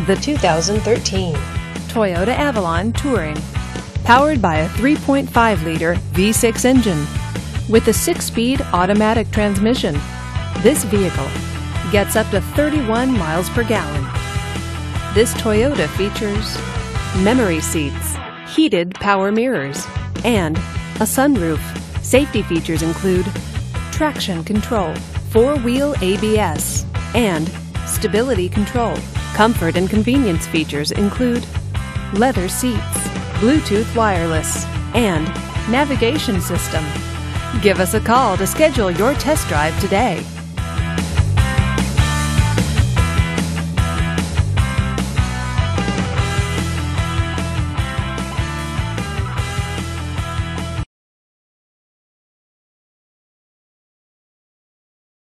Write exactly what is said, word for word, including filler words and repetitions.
the two thousand thirteen Toyota Avalon Touring. Powered by a three point five liter V six engine with a six-speed automatic transmission, this vehicle gets up to thirty-one miles per gallon. This Toyota features memory seats, heated power mirrors, and a sunroof. Safety features include traction control, four-wheel A B S, and stability control. Comfort and convenience features include leather seats, Bluetooth wireless, and navigation system. Give us a call to schedule your test drive today.